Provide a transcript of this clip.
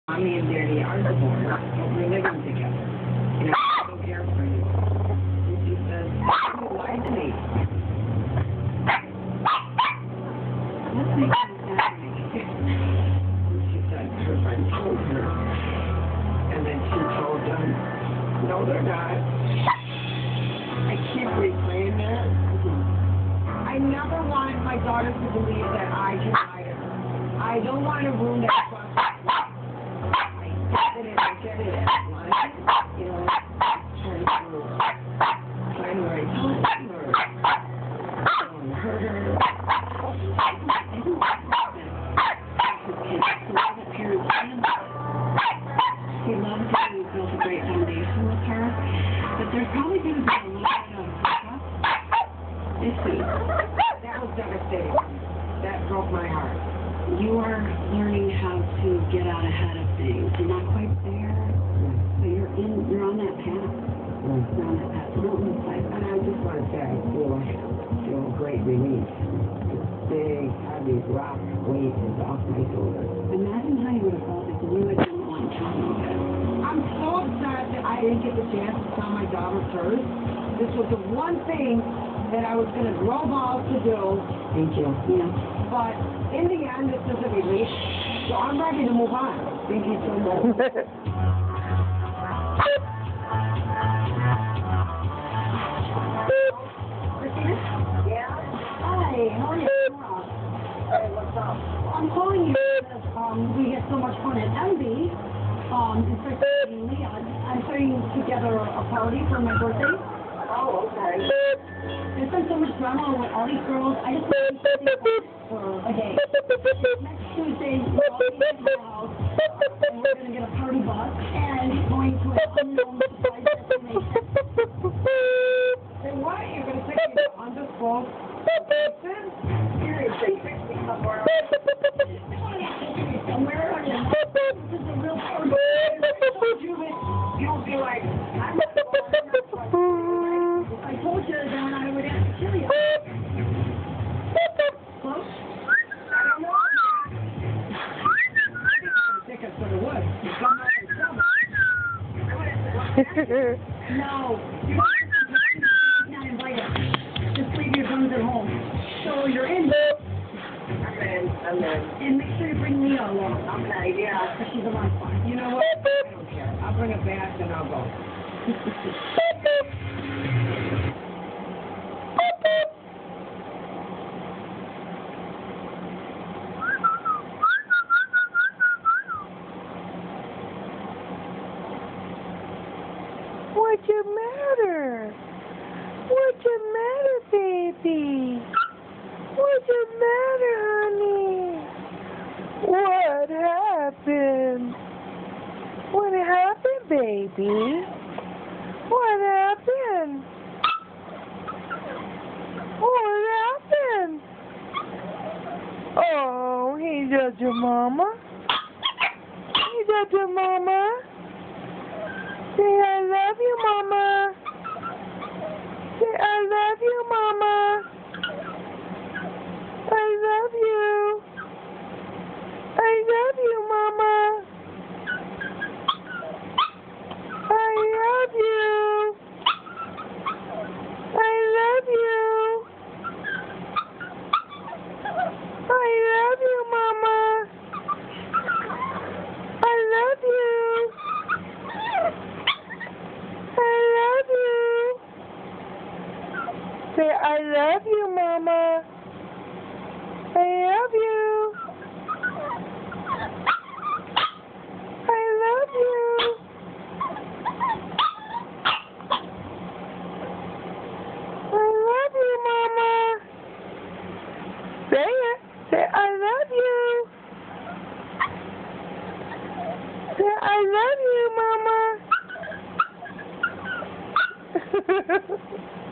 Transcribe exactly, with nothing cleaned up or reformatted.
Mommy and Daddy are divorced, but we're living together. And I still care for you. And she says, you lied to me. What's making you happy? And she said her friend told her. And then she told them, no, they're not. I keep replaying that. I never wanted my daughter to believe that I can lie to her. I don't want to ruin that trust. I get it at once, you know, trying to, trying to write poems or um, hurt her. I didn't want that. He loves parents and he loves her and he's built a great foundation with her. But there's probably going to be a little bit of trust issue. That was devastating. That broke my heart. You are learning how to get out ahead of things. You're not quite there, but you're in. You're on that path. Mm. You're on that path. Don't lose sight. And I just want to say, I feel, feel great relief. This big, heavy rock weight is off my shoulders. Imagine how you would have felt if you had didn't want to tell me that. I'm so upset that I didn't get the chance to tell my daughter first. This was the one thing that I was going to grow balls to do. Thank you. Yeah. But in the end, this is a relief. So I'm ready to move on. Thank you so much. Christina? Yeah? Hi, how are you? Hey, what's up? I'm calling you because um, we get so much fun at M B. Um, in fact, Leon, I'm putting together a party for my birthday. Oh, okay. There's been so much drama with all these girls. I just want to stay for a day. Next Tuesday, we're all meeting at my house, and we're going to get a party bus and going to an unknown surprise destination. Then what? You're going to take me to undisclosed location? Seriously, fix me somewhere. Somewhere on your house. This is a real party. I told you that you'll be like, I'm not the one. I told you then I would have to kill you. Close? I don't know. I think I sort of would. You come out and tell me. No. You're not invited. Just leave your guns at home. So you're in. I'm in. I'm in. And make sure you bring Leah along. I'm in. Yeah. Because she's a lot of fun. You know what? I don't care. I'll bring it back and I'll go. What's the matter? What's the matter, baby? What's the matter, honey? What happened? What happened, baby? What happened? What happened? Oh, he's at your mama. He's at your mama. Say, I love you, Mama. Say, I love you, Mama. I love you. I love you, Mama. I love you. I love you. I love you, Mama. I love you. I love you. Say, I love you, Mama. I love you. I love you. I love you, Mama. Say it. Say, I love you. Say, I love you, Mama.